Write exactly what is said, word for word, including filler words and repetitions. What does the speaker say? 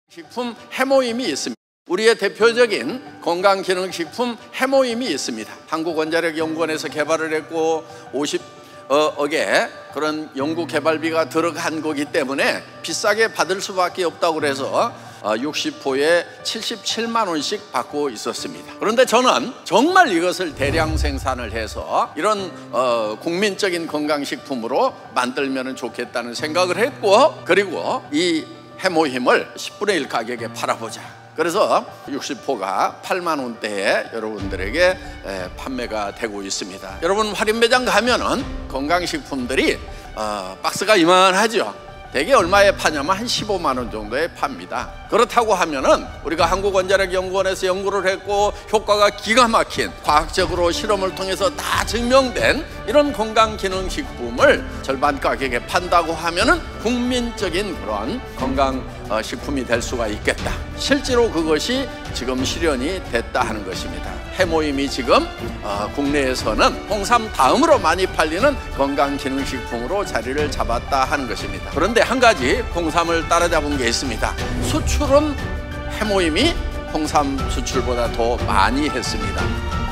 식품 해모임이 있습니다. 우리의 대표적인 건강기능식품 해모임이 있습니다. 한국원자력연구원에서 개발을 했고 오십억의 그런 연구개발비가 들어간 거기 때문에 비싸게 받을 수밖에 없다고 그래서 육십 호에 칠십칠만 원씩 받고 있었습니다. 그런데 저는 정말 이것을 대량 생산을 해서 이런 어, 국민적인 건강식품으로 만들면 좋겠다는 생각을 했고, 그리고 이 해모힘을 십분의 일 가격에 팔아보자. 그래서 육십 호가 팔만 원대에 여러분들에게 판매가 되고 있습니다. 여러분 할인매장 가면은 건강식품들이 어, 박스가 이만하죠. 대개 얼마에 파냐면 한 십오만 원 정도에 팝니다. 그렇다고 하면은 우리가 한국원자력연구원에서 연구를 했고 효과가 기가 막힌 과학적으로 실험을 통해서 다 증명된 이런 건강기능식품을 절반 가격에 판다고 하면은 국민적인 그런 건강식품이 될 수가 있겠다. 실제로 그것이 지금 실현이 됐다 하는 것입니다. 해모임이 지금 어, 국내에서는 홍삼 다음으로 많이 팔리는 건강기능식품으로 자리를 잡았다 하는 것입니다. 그런데 한 가지 홍삼을 따라잡은 게 있습니다. 수출은 해모임이 홍삼 수출보다 더 많이 했습니다.